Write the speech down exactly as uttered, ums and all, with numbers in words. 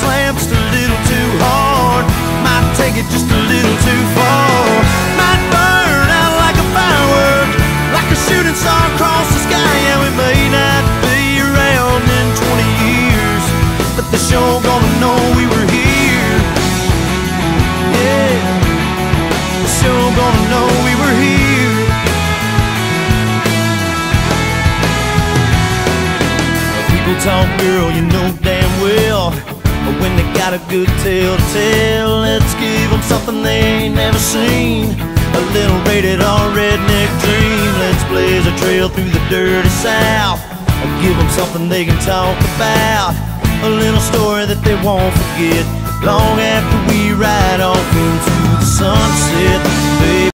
slam just a little too hard. Might take it just a little too far. Might burn out like a firework, like a shooting star across the sky. Yeah, we may not be around in twenty years, but they're sure gonna know we were here. Yeah, they're sure gonna know we were here. People talk, girl, you know damn well, but when they got a good tale to tell, let's give them something they ain't never seen. A little rated R redneck dream. Let's blaze a trail through the dirty South, give them something they can talk about. A little story that they won't forget long after we ride off into the sunset. Baby,